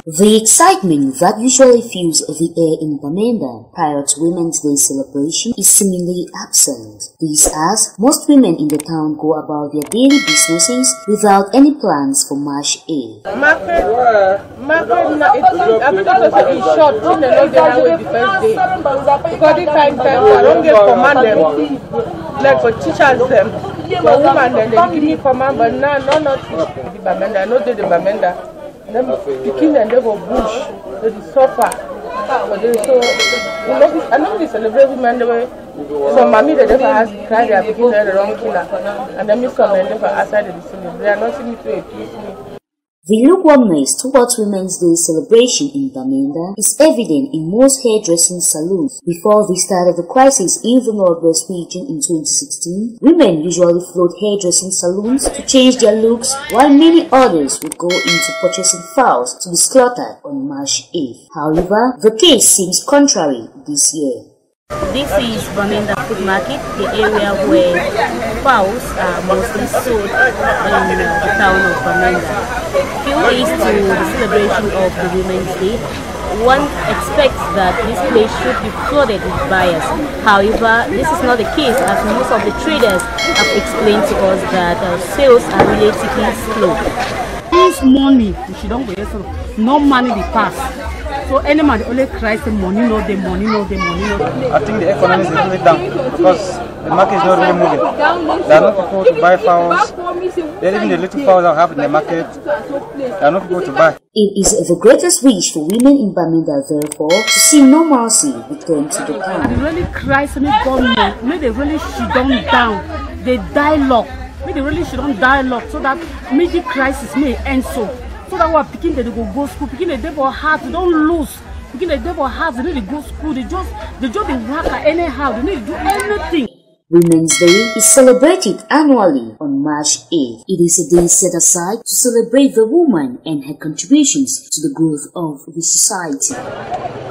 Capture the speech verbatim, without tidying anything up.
The excitement that usually fills the air in Bamenda prior to Women's Day celebration is seemingly absent. This as most women in the town go about their daily businesses without any plans for March eighth. Market, market, it is short, so they know they are the first day. Because the time, time, I don't get command them, like for teachers them, for women, then they give me command, but now, no, not the Bamenda, I know they the Bamenda. Them picking and they go bush, they suffer. So, they, so you know, I know they celebrate women the way. So, mommy, they never ask, cry, they are picking the wrong killer. And then, Miss Come, they never outside the celebrate. They are not seeing me to accuse me. The lukewarmness towards Women's Day celebration in Bamenda is evident in most hairdressing salons. Before the start of the crisis in the Northwest region in twenty sixteen, women usually flood hairdressing salons to change their looks, while many others would go into purchasing fowls to be slaughtered on March eighth. However, the case seems contrary this year. This is Bamenda Food Market, the area where fowls are mostly sold in the town of Bamenda. Few days to the celebration of the Women's Day, one expects that this place should be flooded with buyers. However, this is not the case, as most of the traders have explained to us that uh, sales are relatively slow. This money, she don't go so no money be pass. So any man only cries the money, no the money, no the money, no the I think the economy is really down because the market is not really moving. There are no people to buy fowls. Even the little fowls that have in the market, there are no people to buy. It is the greatest wish for women in Bamenda, therefore, to see normalcy return to the town. They really cry to me, government, may they really shut them down. They dialogue, may they really shut down dialogue so that maybe crisis may end so. So that we're picking they go go school, picking the devil heart, they don't lose. Picking the devil heart, they need to go school, they just they just they work at anyhow, they need to do anything. Women's Day is celebrated annually on March eighth. It is a day set aside to celebrate the woman and her contributions to the growth of the society.